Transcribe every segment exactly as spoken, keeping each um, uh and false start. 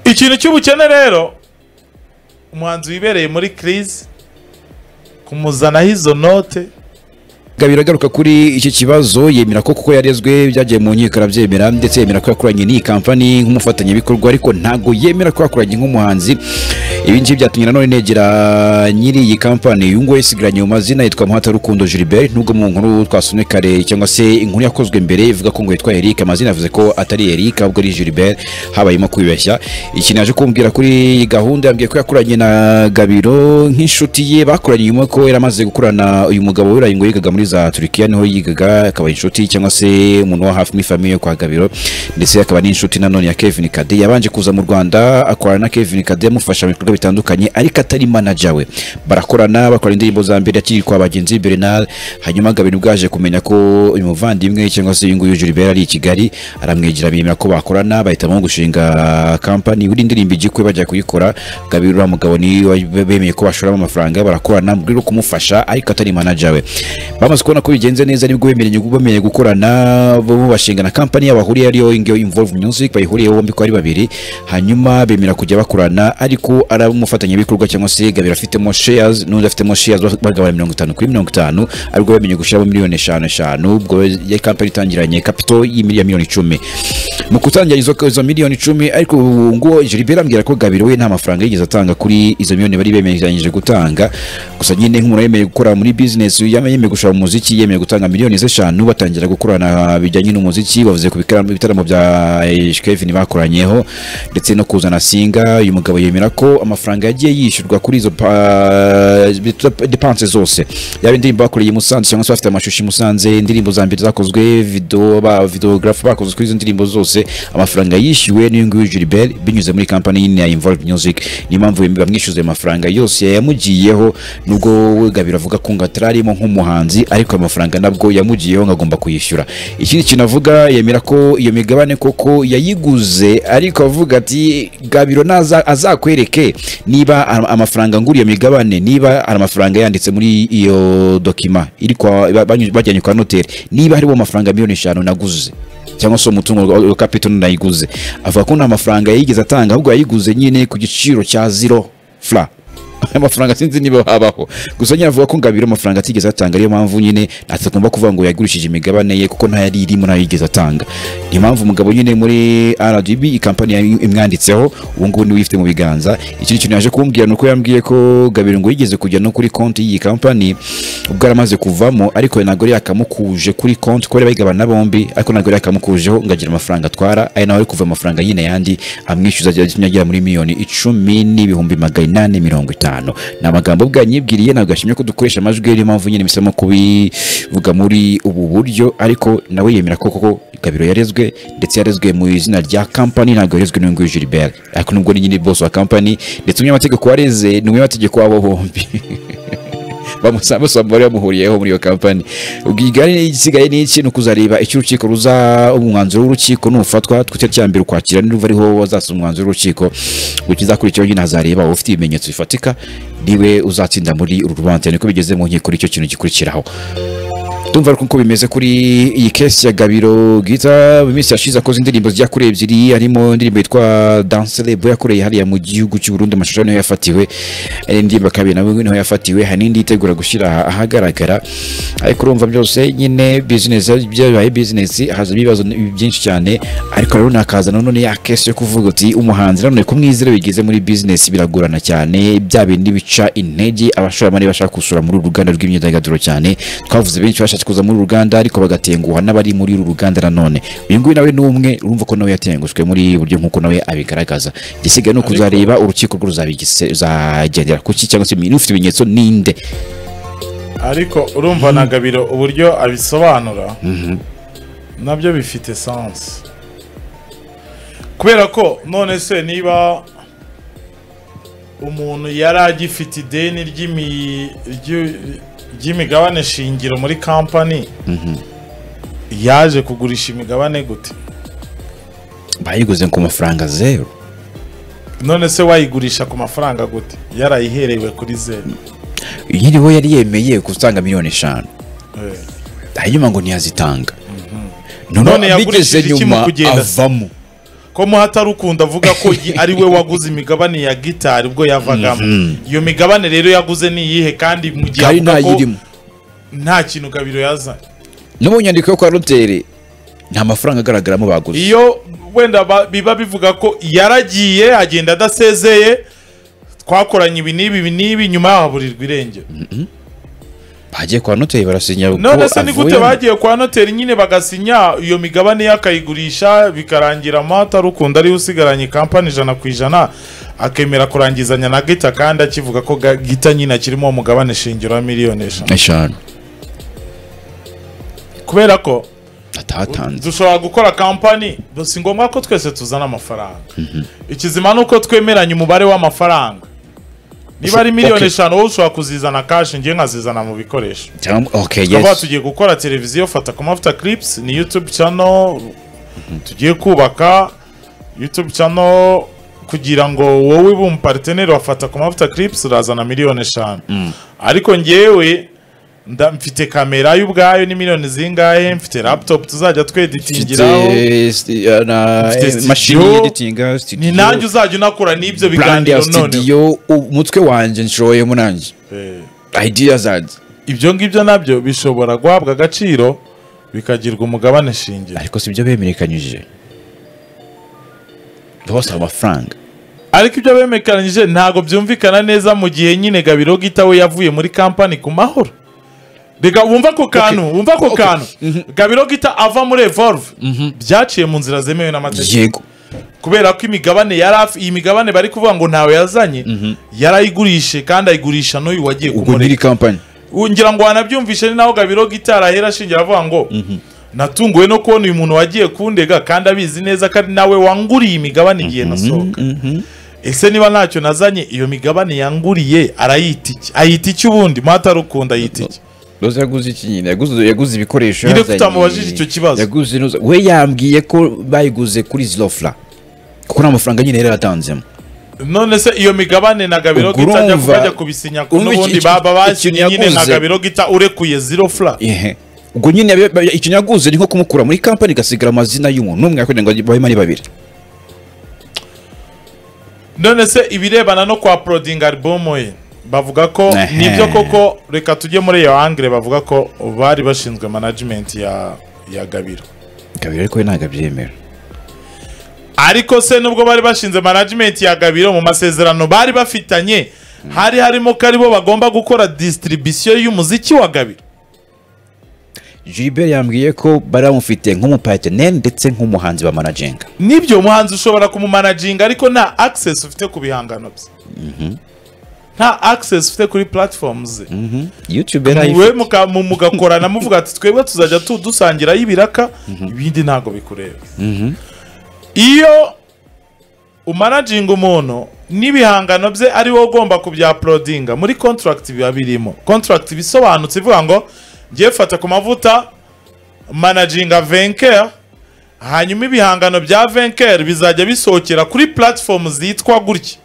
ikintu cy'ubukene rero umuhanzi wibereye muri crise kumuzanaho izo note. Gabiro agaruka kuri iki kibazo yemera ko kuko yarezwe byagiye mu nkiko arabyemera ndetse yemera ko yakoranye n'iyi company nk'umufatanyabikorwa ariko ntago yemera ko yakoranye nk'umuhanzi. Ibi ngibi byatumye nanone negera nyiri iyi company yungo yisigaranye mu mazina yitwa Muhatarukundo Gilbert nubwo mu nkuru twasomye kare cyangwa se inkuru yakozwe mbere ivuga ko ngo yitwa Eric amazina yavuze ko atari Eric ahubwo ari Gilbert habayemo kwibeshya. Iki naje kumbwira kuri gahunda yambwiye ko yakoranye na Gabiro nk'inshuti ye bakoranye nyuma ko yaramaze gukorana uyu mugabo w'Urayi ngo yigaga muri za Turkiya niho yigaga akaba inshuti cyangwa se umuntu wa hafi n'ifamiye yo kwa Gabiro ndetse akaba n'inshuti nanone ya Kevin Kade yabanje kuza mu Rwanda akorana na Kevin Kade amufasha mu bikorwa bitandukanye ariko atari manager we barakorana bakora indirimbo za mbere akiri kwa bagenzi Bernard hanyuma Gabiro bwaje kumenya ko uyu muvandimwe cyangwa se uyu nguyu Gilbert ari i Kigali aramwegera bimera ko bakorana bahitamo gushinga company uri indirimbo igikwe bajya kuyikora Gabiro wa mugabo ni bemeye ko bashoramo amafaranga barakorana muri kumufasha ariko atari manager we. Bamaze kubona ko bigenze neza nibwo bemereye bamenye gukorana bo bashingana company y'abahuriye ariyo Ibyo Involve Music bayihuriye bombi ko ari babiri hanyuma bemera kujya bakorana ariko aramufatanya bikorwa cyangwa se Gabiro afitemo shares n'undi afitemo shares bagabana mirongo itanu kuri mirongo itanu ariko bamenye gushiramo miliyoni eshanu eshanu ubwo ya company itangiranye capital y'imiliyoni icumi mu kutangira izo izo miliyoni icumi ariko ngo Gilbert ambwira ko Gabiro we nta mafaranga yigeze atanga kuri izo miliyoni bari bemeranyije gutanga gusa nyine nk'umuntu yemeye gukora muri business yamenye gushaka umuziki yemeye gutanga miliyoni eshanu batangira gukorana bijyanye n'umuziki bavuze ku bitaramo bya Kevin bakoranyeho ndetse no kuzana singa uyu mugabo yemera ko amafaranga yagiye yishyurwa kuri izo dépenses zose yaba indirimbo bakoreye Musanze cyangwa se bafite amashusho i Musanze indirimbo za mbere zakozwe video ba videographe bakozwe kuri izo ndirimbo zose amafaranga yishyuwe n'uyu nguyu Gilbert binyuze muri company ya Involve Music ni mpamvu bamwishyuze amafaranga yose yamugiyeho nubwo Gabiro avuga ko ngatararimo nk'umuhanzi ariko amafaranga nabwo yamugiyeho ngagomba kuyishyura. Ikindi kinavuga yemera ko iyo migabane koko yayiguze ariko avuga ati Gabiro naza azakwereke niba amafaranga nguri iyo migabane niba ari amafaranga yanditse muri iyo document iri kwa bajyanye kwa notaire niba harimo amafaranga miliyoni eshanu naguze cyangwa so umutungo capital nayiguze avuga ko nta mafaranga yigeze atanga ahubwo yayiguze nyine ku giciro cya zero fra amafaranga sinzi niba habaho gusa nyine avuga ko Gabiro amafaranga atigeze atanga ariyo mpamvu nyine atagomba kuvuga ngo yagurishije imigabane ye kuko nta yari irimo nta yigeze atanga ni mpamvu umugabo nyine muri R D B company imwanditseho ubu ngubu ni wifite mu biganza. Ikindi kintu yaje kumbwira nuko yambwiye ko Gabiro ngo yigeze kujya no kuri konti y'iyi company ubwo aramaze kuvamo ariko nagore yakamukuje kuri konti ko bayigabana bombi ariko nagore yakamukujeho ngagira amafaranga atwara ari nawe kuva amafaranga yine yandi amwishyuza ajya muri miliyoni icumi n'ibihumbi magana inani mirongo itanu. Na magambo bwanyibwiriye nagashimye ko dukoresha amajwi ari mpamvu nyine misemo kubivuga muri ubu buryo ariko nawe yemera ko koko Gabiro yarezwe ndetse yarezwe mu izina rya company ntabwo yarezwe n'uyu Gilbert ariko nubwo ni nyine boss wa company ndetse umunyamategeko wareze ni umunyamategeko wabo bombi bamusaba bari bamuhuriyeho muri iyo company. Ubwigane igisigaye ni ikintu kuzareba icyo urukiko ruza umwanzuro w'urukiko nufatwa twite cyambere ukwakira n'uva ariho wazasoma umwanzuro w'urukiko ukizakurikiraho nyine hazareba ufite ibimenyetso bifatika niwe uzatsinda muri uru rubanza niko bigeze mu nkiko icyo kintu gikurikiraho. Tumva ko bimeze kuri iyi case ya Gabiro Gita bimisi yashize akoze indirimbo zijya kuri ebyiri harimo indirimbo yitwa Dansele bo yakoreye hariya mu gihugu cy'u Burundi amashusho nayo yafatiwe indirimbo kabiri nawe naho yafatiwe hanindi itegura gushira ahagaragara ariko urumva byose nyine business byabaye business haza ibibazo byinshi cyane ariko rero nakaza none ya case yo kuvuga uti umuhanzi none kumwizera bigeze muri business biragorana cyane bya bindi bica intege abashoramari bashaka kusura muri uruganda rw'imyidagaduro cyane twavuze benshi bashaka kuza muri Uganda ariko bagatenguha n'abari muri uru Uganda nanone uyu nguyu nawe numwe urumva ko nawe yatengushwe muri buryo nkuko nawe abigaragaza gisigaye no kuzareba urukiko rwo ruzabigise zagendera kuki cyangwa se ufite ibimenyetso ninde ariko urumva na Gabiro uburyo abisobanura nabyo bifite sense kubera ko none se niba umuntu yaragifite ideni ry'imi ry'imigabane shingiro muri company yaje kugurisha imigabane gute bayiguze ku mafaranga zero none se wayigurisha ku mafaranga gute yarayiherewe kuri zero yiriho yari yemeye gutanga miliyoni eshanu hanyuma ngo ntiyazitanga none yagurishije iki mu kugenda avamo ko muhatarukunda avuga ko ari we waguze imigabane ya gitari ubwo yavagamo iyo migabane rero yaguze ni iyihe kandi mu gihe avuga ko nta kintu Gabiro yazanye no mu nyandiko yo kwa Roteri nta mafaranga agaragaramo baguze iyo wenda biba bivuga ko yaragiye agenda adasezeye twakoranye ibi n'ibi ibi n'ibi nyuma yahaburirwa irengero bagiye kwa noteri barasinya uko none se ni gute bagiye kwa noteri nyine bagasinya iyo migabane yakayigurisha bikarangira amata rukunda ari usigaranye kampani ijana ku ijana akemera kurangizanya na Gita kandi akivuga ko Gita nyine kirimo umugabane shingiro wa miliyoni eshanu kubera ko atatanze dushobora gukora kampani si ngombwa ko twese tuzana amafaranga ikizima nuko twemeranya umubare w'amafaranga niba ari miliyoni eshanu wowe ushobora kuzizana cash ngiye nkazizana mu bikoresho okay yes tugiye gukora televiziyo fata ku mafuta clips ni YouTube channel tugiye kubaka YouTube channel kugira ngo wowe ube umuparteneri wafata ku mafuta clips urazana miliyoni eshanu ariko ngewe nda mfite kamera y'ubwayo ni miliyoni zingahe mfite laptop tuzajya tweditingiraho na machine editinga ni nanjye uzajya unakora n'ibyo biganiro none studio umutwe wanje nshoye munanje ideas zaje ibyo ngibyo nabyo bishobora guhabwa agaciro bikagirwa umugabane shingiro ariko sibyo bemerekanyije bose amafaranga ariko ibyo bemerekanyije ntago byumvikana neza mu gihe nyine Gabiro Gita we yavuye muri company ku mahoro Rega wumva ko kantu wumva ko kantu Gabiro Gita ava muri Evolve byaciye mu nzira zemewe n'amategeko yego kubera ko imigabane yarafi iyi migabane bari kuvuga ngo ntawe yazanye yarayigurishe kandi ayigurisha n'uyu wagiye kumuri company ngira ngo wanabyumvishe ni naho Gabiro Gita arahera shingira avuga ngo natunguwe no kubona uyu muntu wagiye kundega kandi abizi neza kandi nawe wanguriye imigabane igiye nasohoka ese niba ntacyo nazanye iyo migabane yanguriye arayita iki ayita iki ubundi muhatarukunda ayita iki Roza yaguze iki nyine yaguze yaguze ibikoresho yazanye ire kutamubajije icyo kibazo yaguze we yambwiye ko bayiguze kuri Zilofla kuko nta mafaranga nyine yari yatanzemo none se iyo migabane na Gabiro Gita ajya kujya kubisinya ko n'ubundi baba basinye nyine na Gabiro Gita urekuye Zilofla ehe ubwo nyine icyo yaguze ni nko kumukura muri company gasigara amazina y'umuntu n'umwe yakugira ngo babe mari babiri none se ibirebana no kwa proding album ye bavuga ko nibyo koko reka tujye muri iyo angle bavuga ko bari bashinzwe management ya ya Gabiro Gabiro ariko ntago abyemera ariko se nubwo bari bashinze management ya Gabiro mu masezerano bari bafitanye hari harimo karibo bagomba gukora distribution y'umuziki wa Gabiro Gilbert yambwiye ko baramufite nk'umupartner ndetse nk'umuhanzi wa managinga nibyo umuhanzi ushobora kumumanaginga ariko nta access ufite ku bihangano bye nta access ufite kuri platforms YouTube era we mugakorana muvuga ati twebwe tuzajya tudusangira y'ibiraka ibindi ntago bikureba iyo umanaginga umuntu n'ibihangano bye ari wo ugomba kubya-uploadinga muri contract biba birimo contract bisobanutse ivuga ngo ngiye fata ku mavuta managinga Venker hanyuma ibihangano bya Venker bizajya bisohokera kuri platform zitwa gutya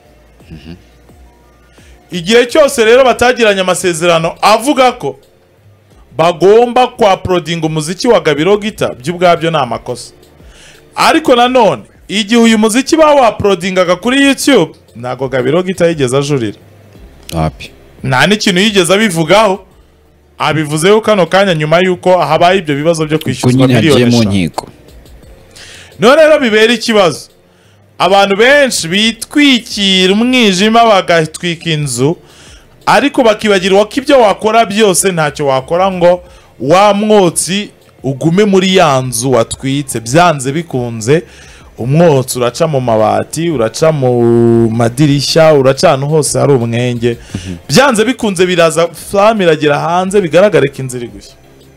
igihe cyose rero batagiranye amasezerano avuga ko bagomba kwa uploading umuziki wa Gabiro Gita by'ubwabyo nta makosa ariko nanone igihe uyu muziki ba wa uploadingaga kuri YouTube nago Gabiro Gita yigeze ajurira happy nta n'ikintu yigeze abivugaho abivuzeho kano kanya nyuma yuko habaye ibyo bibazo byo kwishyuzwa miliyoni eshanu none rero bibera ikibazo abantu benshi bitwikira umwijima bagatwika inzu ariko bakibagirwa ko ibyo wakora byose ntacyo wakora ngo wa mwotsi ugume muri ya nzu watwitse byanze bikunze umwotsi uraca mu mabati uraca mu madirishya uraca ahantu hose hari umwenge byanze bikunze biraza flamme iragera hanze bigaragare ko inzira gushya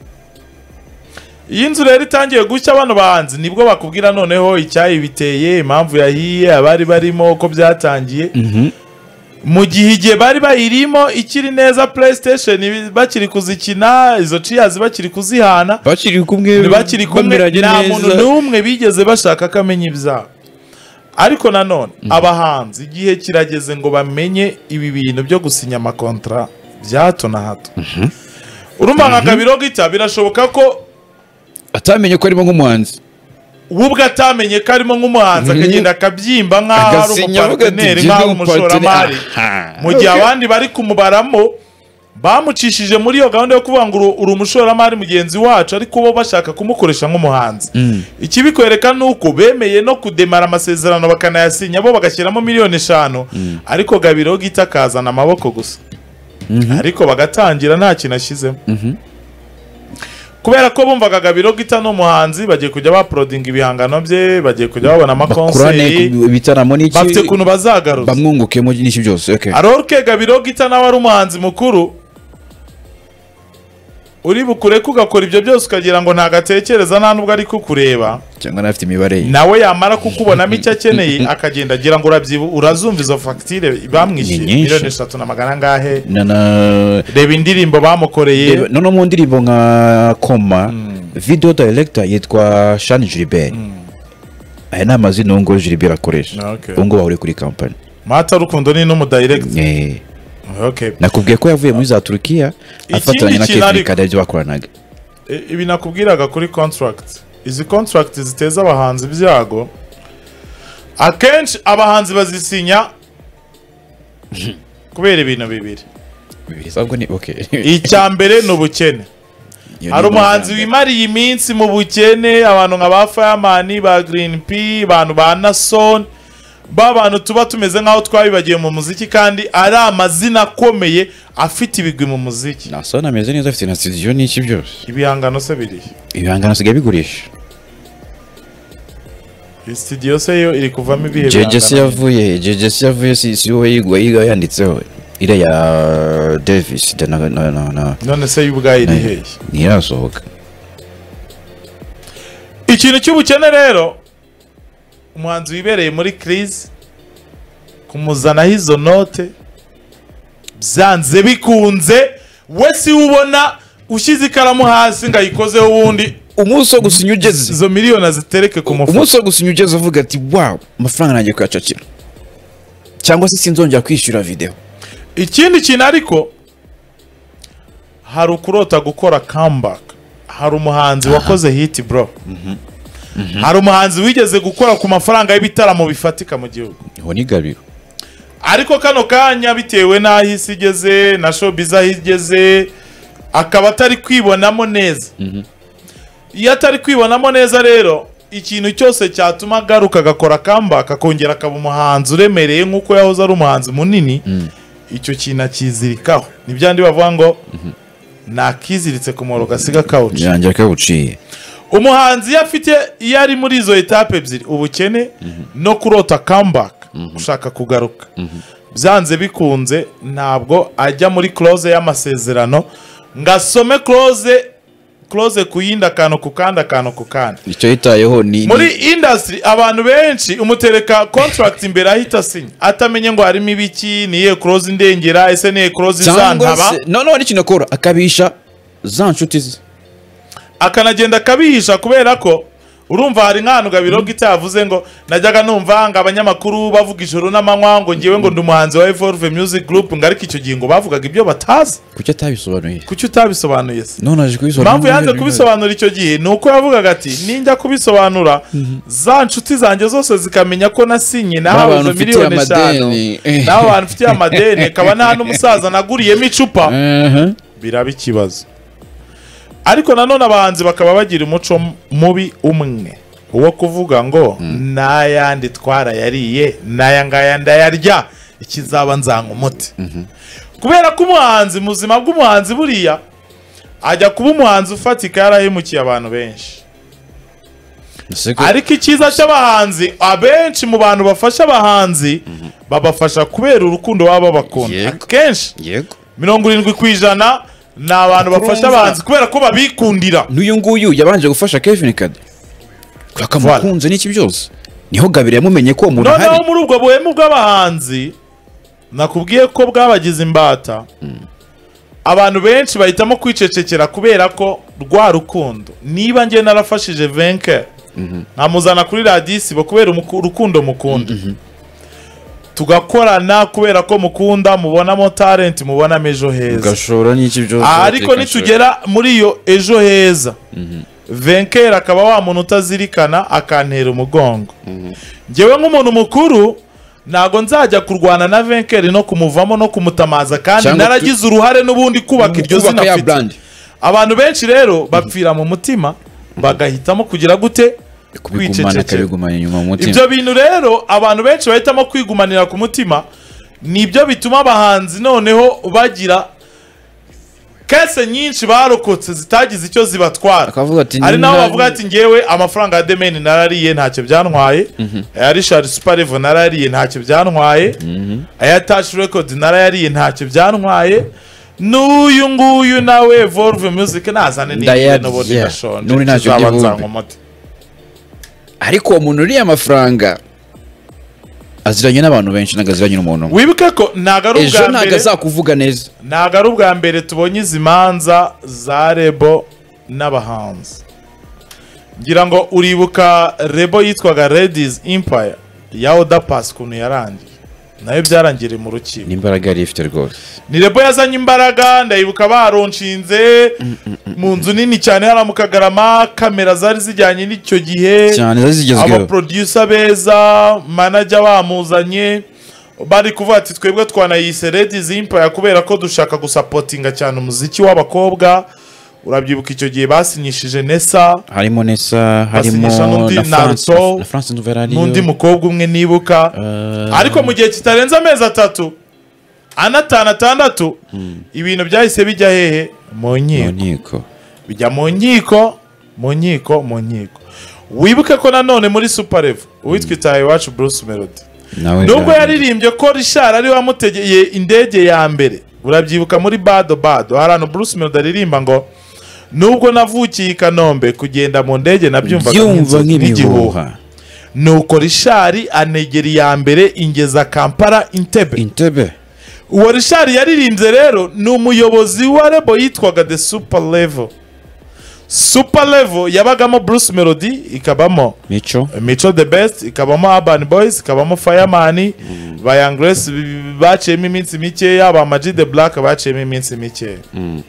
iyi nzu rero itangiye gushya bano bahanzi nibwo bakubwira noneho icyayi biteye impamvu yahiye abari barimo uko byatangiye mu gihe igihe bari bayirimo ikiri neza PlayStation bakiri kuzikina izo cheers bakiri kuzihana bakiri kumwe bakiri kumwe nta muntu n'umwe bigeze bashaka kamenya ibyabo ariko nanone abahanzi igihe kirageze ngo bamenye ibi bintu byo gusinya amakontra byato na hato urumva nka Gabiro Gita birashoboka ko atamenye ko arimo nk'umuhanzi ubwo atamenye ko arimo nk'umuhanzi akagenda akabyimba nk'aho ari umuparteneri nk'aho umushoramari mu gihe abandi bari kumubaramo bamucishije muri iyo gahunda yo kuvuga ngo uri umushoramari mugenzi wacu ariko bo bashaka kumukoresha nk'umuhanzi. Ikibikwereka nuko bemeye no kudemara amasezerano bakanayasinya bo bagashyiramo miliyoni eshanu ariko Gabiro gita kazana amaboko gusa ariko bagatangira nta kintu ashyizemo kubera ko bumvaga Gabiro gita n'umuhanzi bagiye kujya baprodinga ibihangano bye bagiye kujya babona amakonseri bitaramo n'iki bafite kuntu bazagaruza bamwungukemo n'iki byose. Okay, alors que Gabiro gita nawe ari umuhanzi mukuru uri bukure kugakora ibyo byose ukagira ngo ntagatekereza nta nubwo ari kukureba cyangwa nafite imibare nawe yamara kukubonamo icyo akeneye akagenda agira ngo urabyibu urazumva izo facture bamwishyuye miliyoni eshatu na magana ngahe reba indirimbo bamukoreye none mu ndirimbo nka Koma video director yitwa Shani Gilbert aya ni amazina ngo Gilbert akoresha ngo bahore kuri company Mata Rukundo ni n'umu director. Okay. Nakubwiye ko yavuye muri za Turkiya afatanya na Kevin Kada ibyo bakoranaga. Ibi nakubwiraga kuri contract. Izi contract ziteza abahanzi byago. Akenshi abahanzi bazisinya kubera ibintu bibiri. Bibiri sabwo ni okay. Icya mbere no bukene. Hari umuhanzi wimariye iminsi mu bukene abantu nka ba Fireman ba Green P abantu ba Nason babantu tuba tumeze nkaho twabibagiye mu muziki kandi ari amazina akomeye afite ibigwi mu muziki. Nason ameze neza afite na studio n'iki byose. Ibihangano se biri. Ibihangano se bigurisha. Studio se yo iri kuvamo ibihe bihangano. Jeje yavuye, Jeje yavuye si si wowe yigwa yiga yanditseho. Ire ya Davis na na na. None se y'ubwayi iri hehe? Ni yasohoka. Ikintu cy'ubukene rero umuhanzi wibereye muri crise kumuzana hizo note byanze bikunze we si ubona ushize ikaramu hasi ngayikozeho wundi umunsi wo gusinya ugeze izo miliyoni azitereke ku mufuka umunsi wo gusinya ugeze uvuga ati wow amafaranga nanjye kuyacakira cyangwa se sinzongera kwishyura video. Ikindi kintu ariko hari ukurota gukora comeback. Hari umuhanzi wakoze hit bro. Mhm. Mm -hmm. Hari umuhanzi wigeze gukora ku mafaranga y'ibitaramo bifatika mu gihugu. Ho ni Gabiro. Ariko kano kanya bitewe naho isi igeze na showbiz ahigeze akaba atari kwibonamo neza. Mhm. Mm Iyo atari kwibonamo neza rero ikintu cyose cyatuma garuka gakora comeback akongera akaba umuhanzi uremereye nkuko yahoze ari umuhanzi munini. Mm. Icyo kintu akizirikaho. Nibyandi bavuga ngo mm -hmm. nakiziritse ku moro gasiga kawuci. Yanjye kawuciye. Umuhanzi yafite yari muri izo etape ebyiri ubukene mm -hmm. no kurota comeback mm -hmm. ushaka kugaruka mm -hmm. byanze bikunze ntabwo ajya muri close y'amasezerano ngasome close close kuyinda kano kukanda kano kukanda icyo yitayeho ni muri industry abantu benshi umutereka contract imbere ahita sinya atamenye ngo harimo ibiki niye close indengera ese niye close izantaba no no ni kinokora akabisha za nshuti ze akanagenda kabihisha kubera ko urumva hari nk'ahantu Gabiro gita yavuze ngo najyaga numva ngo abanyamakuru bavuga ijoro n'amanywa ngo ngiwe ngo ndi umuhanzi wa Evolve Music Group ngo ariko icyo gihe ngo bavugaga ibyo batazi. Kuki atabisobanuye? Kuki utabisobanuye se? None aje kubisobanura. Mpamvu yanze kubisobanura icyo gihe nuko yavugaga ati ninjya kubisobanura za nshuti zanjye zose zikamenya ko nasinye nahabuze miliyoni eshanu naho abantu mfitiye amadeni kaba nta n'umusaza naguriyemo icupa biraba ikibazo. Ariko nanone abahanzi bakaba bagira umuco mubi umwe uwo kuvuga ngo mm. nayandi twara yariye naya ngaya ndayarya ikizaba nzanga umuti mm -hmm. kubera ko umuhanzi muzima bw'umuhanzi buriya ajya kuba umuhanzi ufatika yarahemukiye abantu benshi. Ariko ikiza cy'abahanzi abenshi mu bantu bafasha abahanzi mm -hmm. babafasha kubera urukundo baba bakunda akenshi yego mirongo irindwi ku ijana na abantu bafasha abahanzi kubera ko babikundira. N'uyu nguyu yabanje gufasha Kevin Kada kwakamukunze n'iki byose niho Gabiro yamumenye ko umuntu hari. Noneho muri ubwo buhemu bw'abahanzi nakubwiye ko bwabagize imbata mm. abantu benshi bahitamo kwicecekera kubera ko rwa rukundo niba ngiye narafashije Venke mm -hmm. nkamuzana kuri radio ISIBO kubera urukundo mukunda mm -hmm. tugakorana kubera ko mukunda mubonamo talent mubona ejo heza gashora n'iki byose ariko nitugera muri iyo ejo heza mm -hmm. Venker akaba wa muntu utazirikana akantera umugongo. Ngewe nk'umuntu mukuru nago nzajya kurwana na Venker no kumuvamo no kumutamaza kandi naragize uruhare n'ubundi kubaka iryo zina afite. Abantu benshi rero bapfira mu mutima bagahitamo kugira gute kwicecekera. Ibyo bintu rero abantu benshi bahitamo kwigumanira ku mutima nibyo bituma abahanzi noneho bagira kese nyinshi barokotse zitagize icyo zibatwara. Ari naho bavuga ati ngewe amafaranga ya Demeni narariye ntacyo byantwaye, aya Richard Super Level narariye ntacyo byantwaye, aya Touch Record narariye ntacyo byantwaye, n'uyu nguyu nawe Evolve Music nazane n'ibintu n'ubundi gashonje nuri ntacyo by'ubundi. Ariko umuntu uriye amafaranga aziranye n'abantu benshi nagaziranye n'umuntu. Wibuke ko nagaru bwa mbere ejo nagazakuvuga neza. Nagaru bwa mbere tubonye izimanza za Rebo n'abahanzi. Ngira ngo uribuka Rebo yitwaga Ladies Empire ya Oda Pass kunu yarangiye. Nayo byarangire mu rukiko. Nimbaraga yari ifite rwose. Ni Rebo yazanye imbaraga ndayibuka baronshinze mu nzu nini cyane hara mu Kagarama, kamera zari zijyanye n'icyo gihe. Cyane zari zigezweho. Aba producer beza, manager bamuzanye bari kuvuga ati twebwe twanayise Ladies Empire kubera ko dushaka gusupportinga cyane umuziki w'abakobwa. Urabyibuka icyo gihe basinyishije Nessa, harimo Nessa, harimo na France, na France Nouverari, n'undi mukobwa umwe nibuka. Uh... ariko mu gihe kitarenza amezi atatu anatana atandatu ibintu byahise bijya hehe mu nkiko. Bijya mu nkiko, mu nkiko, mu nkiko. Wibuke ko nanone muri Super Level uwitwa Itaye wacu Bruce Melody nubwo yaririmbye ko Richard ari wamutegeye indege ya mbere. Urabyibuka muri Bado Bado harano Bruce Melody aririmba ngo nubwo navukiye i Kanombe kugenda mu ndege nabyumvaga nk'igihuha, nuko Richard anegera ya mbere ingeza Kampala Entebbe. Entebbe uwo Richard yaririmbye rero ni umuyobozi wa Rebo yitwaga The Super Level. Super Level yabagamo Bruce Melody, ikabamo Micho Micho the Best, ikabamo Urban Boys, ikabamo Fireman, mm. ba Young Grace baciyemo iminsi mike, yaba Maji the Black baciyemo iminsi mike. Mm.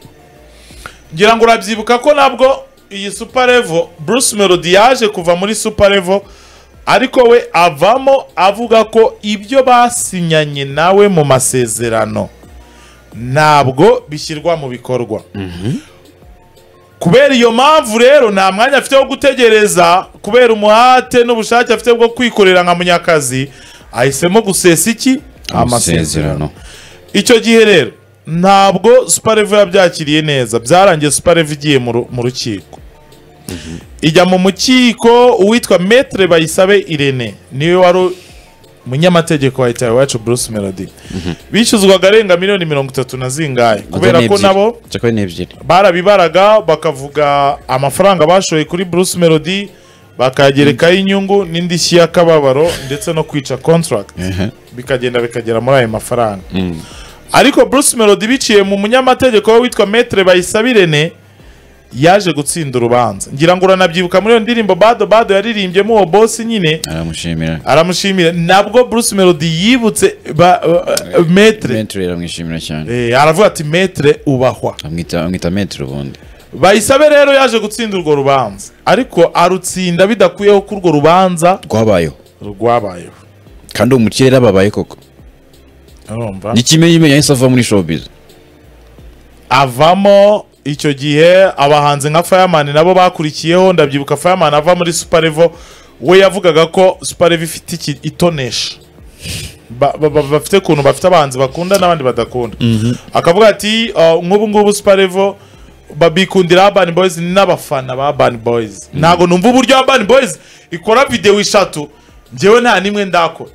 Ngira ngo urabyibuka ko nabwo iyi Super Level Bruce Melody yaje kuva muri Super Level ariko we avamo avuga ko ibyo basinyanye nawe mu masezerano ntabwo bishyirwa mu bikorwa. Mhm. Kubera iyo mpamvu rero nta mwanya afite wo gutegereza, kubera umuhate n'ubushake afite bwo kwikorera nka munyakazi, ahisemo gusesa iki amasezerano. Icyo gihe rero ntabwo Super Level yabyakiriye neza, byarangiye Super Level igiye mu rukiko. Ijya mu mukiko uwitwa Maître Bayisabe Irene niwe wari munyamategeko wa Itaye wacu Bruce Melody. Bishyuzwaga arenga miliyoni mirongo itatu na zingahe kubera ko nabo barabibaraga bakavuga amafaranga bashoye kuri Bruce Melody bakagerekaho inyungu n'indishyi y'akababaro ndetse no kwica contract bikagenda bikagera muri ayo mafaranga. Ariko Bruce Melody biciye mu munyamategeko witwa Maître Bayisabe Irene yaje gutsinda urubanza. Ngira ngo uranabyibuka muri iyo ndirimbo Bado Bado yaririmbyemo uwo boss nyine aramushimira aramushimira nabwo Bruce Melody yibutse Maître Maître aramwishimira cyane. Eh aravuga ati Maître ubahwa, amwita amwita Maître ubundi. Bayisabe rero yaje gutsinda urwo rubanza ariko arutsinda bidakuyeho ko urwo rubanza rwabayeho rwabayeho kandi umukirera babaye koko. Arumva nikimenye imenya isava muri showbiz avamo. Icyo gihe abahanze nka Fireman nabo bakurikiyeho, ndabyibuka Fireman ava muri Super Level we yavugaga ko Super Level ifite iki itonesha bafite kuntu bafite abahanzi bakunda n'abandi badakunda. Akavuga ati nk'ubu ngubu Super Level babikundira Urban Boys n'abafana ba Urban Boys. Ntago numva uburyo Urban Boys ikora video eshatu ngewe nta nimwe ndakora.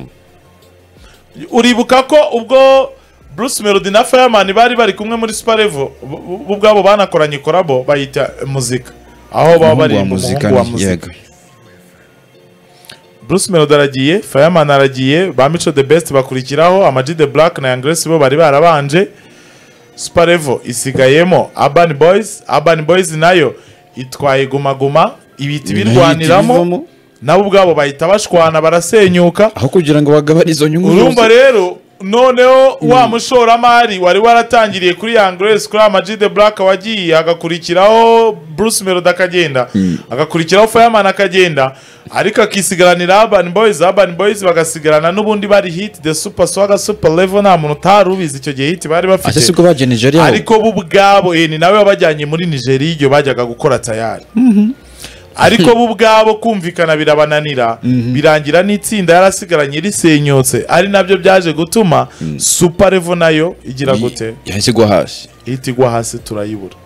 Uribuka ko ubwo Bruce Melody na Fireman bari bari kumwe muri Super Level ubwabo banakoranye korabo bayita muzika, aho baba bari mu muzika wa muzika. Bruce Melody aragiye, Fireman aragiye, ba Micho the Best bakurikiraho, Amaji the Black na Young Grace bo bari barabanje. Super Level isigayemo Urban Boys. Urban Boys nayo itwaye Guma Guma ibiti birwaniramo, nabo ubwabo bahita bashwana barasenyuka aho kugira ngo bagabane izo nyungu. Urumva rero noneho wa mushoramari wari waratangiriye kuri Young Grace kuri Amag the Black wagiye agakurikiraho Bruce Melody akagenda agakurikiraho Fireman akagenda ariko akisigaranira Urban Boys Urban Boys bagasigarana n'ubundi bari hit the super swagger super level nta muntu utarubizi icyo gihe hit bari bafite asiko baje Nigeria ariko bo ubwabo eh ni nawe wabajyanye muri Nigeria iyo bajyaga gukora tayari ariko bo ubwabo kumvikana birabananira birangira n'itsinda yarasigaranye risenyotse ari nabyo byaje gutuma super level nayo igira gute yahise gwa hasi hit igwa hasi turayibura